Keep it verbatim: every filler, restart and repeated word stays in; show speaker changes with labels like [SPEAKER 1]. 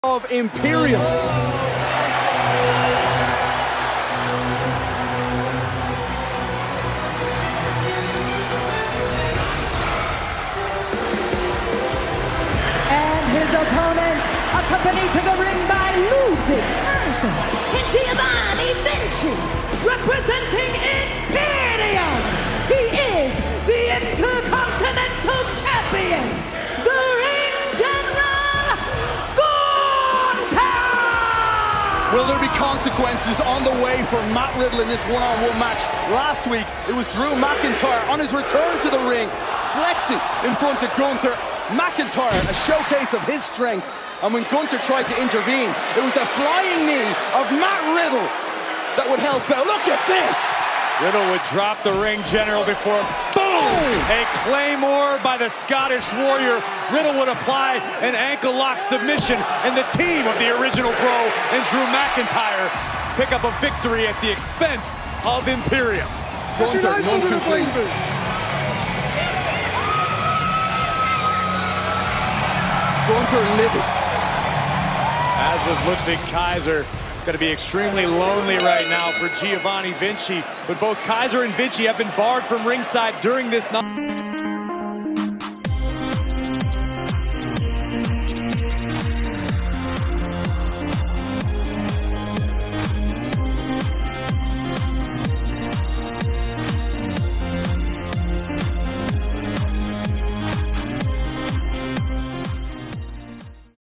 [SPEAKER 1] of Imperium.
[SPEAKER 2] And his opponent, accompanied to the ring by Ludwig Kaiser and Giovanni Vinci, representing Imperium. He is the Intercontinental Champion, the Ring General, Gunther!
[SPEAKER 1] Will there be consequences on the way for Matt Riddle in this one-on-one match? Last week, it was Drew McIntyre on his return to the ring, flexing in front of Gunther. McIntyre, a showcase of his strength. And when Gunther tried to intervene, it was the flying knee of Matt Riddle that would help out. Look at this!
[SPEAKER 3] Riddle would drop the ring general before, boom! A claymore by the Scottish Warrior. Riddle would apply an ankle lock submission, and the team of the original Bro and Drew McIntyre pick up a victory at the expense of Imperium.
[SPEAKER 1] Gunther, one, two, please. Gunther livid.
[SPEAKER 3] As with Ludwig Kaiser, it's going to be extremely lonely right now for Giovanni Vinci. But both Kaiser and Vinci have been barred from ringside during this night.